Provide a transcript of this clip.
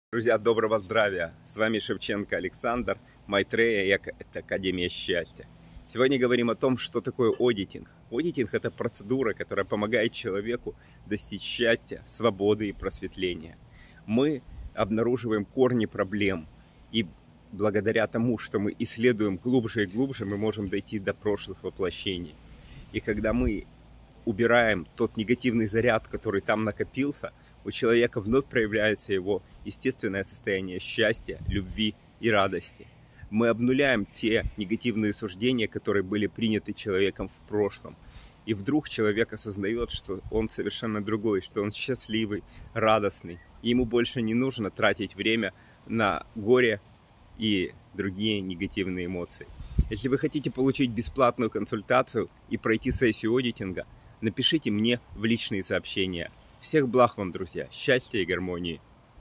Друзья, доброго здравия! С вами Шевченко Александр, Майтрея и Академия счастья. Сегодня говорим о том, что такое аудитинг. Аудитинг – это процедура, которая помогает человеку достичь счастья, свободы и просветления. Мы обнаруживаем корни проблем, и благодаря тому, что мы исследуем глубже и глубже, мы можем дойти до прошлых воплощений. И когда мы убираем тот негативный заряд, который там накопился, у человека вновь проявляется его естественное состояние счастья, любви и радости. Мы обнуляем те негативные суждения, которые были приняты человеком в прошлом. И вдруг человек осознает, что он совершенно другой, что он счастливый, радостный. И ему больше не нужно тратить время на горе и другие негативные эмоции. Если вы хотите получить бесплатную консультацию и пройти сессию аудитинга, напишите мне в личные сообщения. Всех благ вам, друзья, счастья и гармонии.